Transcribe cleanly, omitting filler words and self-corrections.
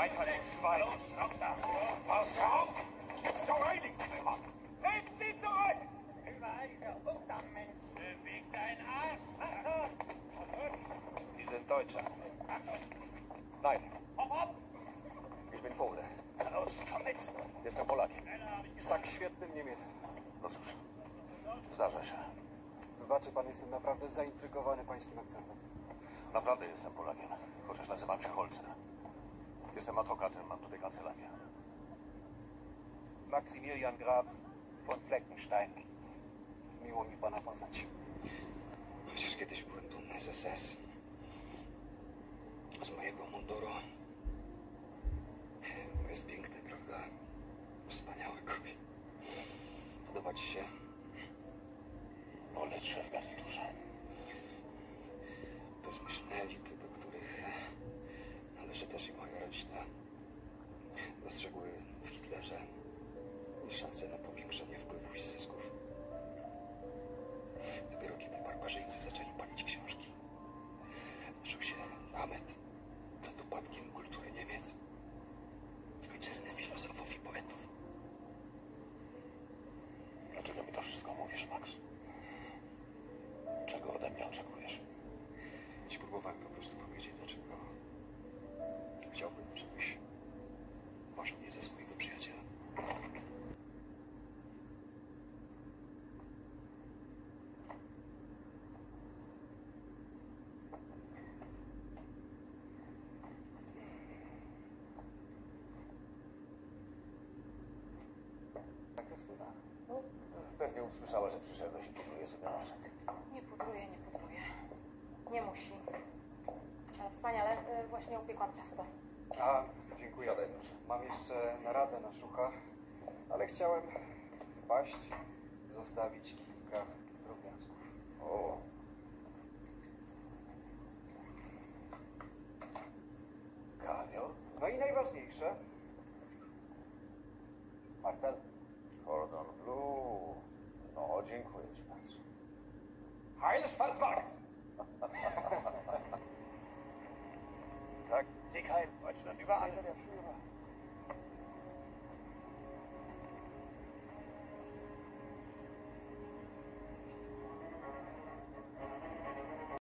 Weiter, du Schwein! Los, raus da! Pass auf! Zur Heiligen immer! Treten Sie zurück! Überall dieser Untermensch! Beweg deinen Arsch! Sie sind Deutscher? Nein. Hop, hop! Ich bin Pole. Los, komm mit! Jestem Polakiem. Z tak świetnym niemieckim. No cóż, zdarza się. Wybaczy pan, jestem naprawdę zaintrygowany pańskim akcentem. Naprawdę jestem Polakiem, chociaż nazywam się Holzer. Jestem adwokatem, mam tutaj kancelarię. Maximilian Graf von Fleckenstein. Miło mi pana poznać. Chociaż kiedyś byłem dumny z SS. Z mojego munduru. Bo jest piękny, prawda? Wspaniały krój. Podoba ci się? Wolę trzy w garniturze. Bezmyślne elity, do których należy też i moja rodzina, dostrzegły w Hitlerze szansę na powiększenie wpływów i zysków. Dopiero kiedy barbarzyńcy zaczęli palić książki, zaczął się namiot nad upadkiem kultury Niemiec, ojczyzny filozofów i poetów. Dlaczego mi to wszystko mówisz, Max? Czego ode mnie oczekujesz? Dziś próbowałem po prostu powiedzieć, dlaczego chciałbym, żebyś uważał mnie za swojego przyjaciela. Krystyna, pewnie usłyszała, że przyszedłeś i pudruje sobie nosek. Nie pudruję, nie pudruję. Nie musi. Wspaniale, właśnie upiekłam ciasto. A, dziękuję. Siadaj, proszę. Mam jeszcze naradę na szucha, ale chciałem wpaść, zostawić kilka drobiazgów. O. Kawior? No i najważniejsze. Martel. Cordon Bleu. No, dziękuję ci bardzo. Heil Schwarzmarkt! Tak? Sieg heil, Deutschland über alles.